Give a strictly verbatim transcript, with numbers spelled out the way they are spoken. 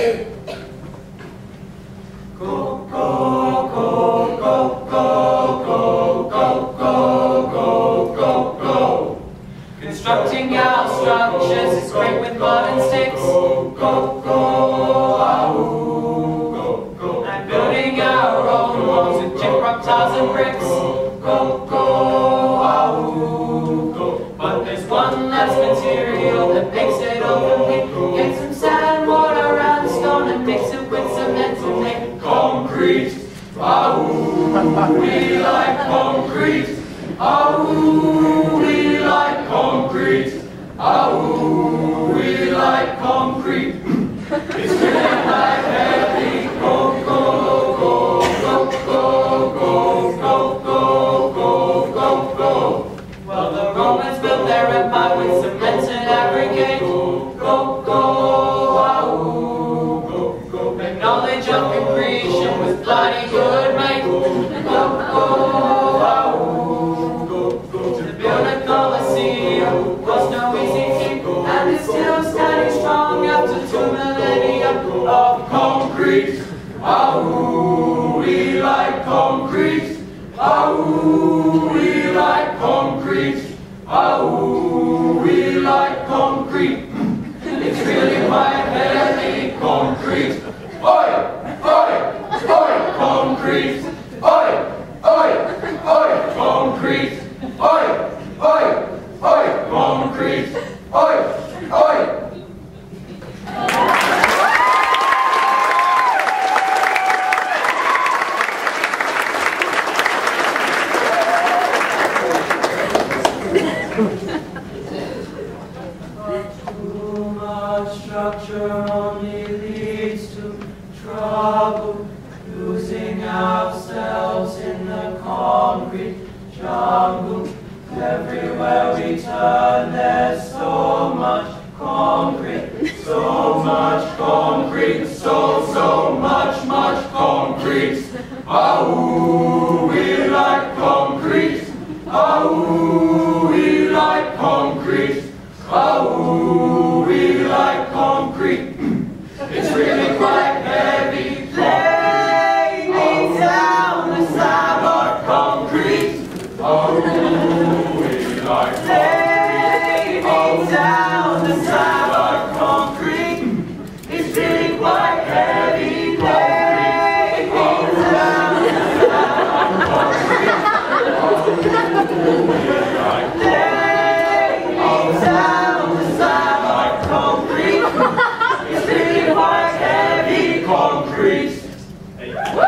Go, go, go, go, go, go, go, go, go, go, go. Constructing our structures is great with mud and sticks. Go, go, go, ah-ooh. Go, go, and building our own walls with gyprock tiles and bricks. Go, go, go, ah-ooh. Go, but there's one that's material that makes it all complete. Get some sand, water, and stone and mix it with cement to make concrete. Ah-ooh, we like concrete. Ah-ooh, we like concrete. Ah-ooh, we like concrete. It's feeling like heavy. Go, go, go, go, go, go, go, go, go, go, go. Well, the Romans built their empire with cement and aggregate. Go, go, go, ah-ooh. Go, go. The knowledge of concretion was bloody good, mate. Go, go, ah-ooh. Go, go. To build a Colosseum was no easy feat, and it's still standing strong after two millennia of concrete. Ah-ooh, we like concrete. Ah-ooh, we like concrete. Ah-ooh, we like concrete. It's really quite heavy concrete. Oi, oi, oi, concrete. Oi, oi, oi, concrete. Oi, oi, oi, concrete. Oi, oi. Too much structure only leads to trouble, losing ourselves in the concrete jungle. Everywhere we turn there's so much concrete, so much concrete, so, so much, much concrete. Ah-ooh, we like concrete. Ah-ooh, we like concrete. Ah-ooh, we like concrete. It's really quite heavy. Lay me down the slab of concrete. Ah-ooh, we like lay me down the slab of concrete. It's really quite heavy. Lay me down the slab of concrete. Ah-ooh, we like lay me down the slab of concrete. It's really quite heavy concrete.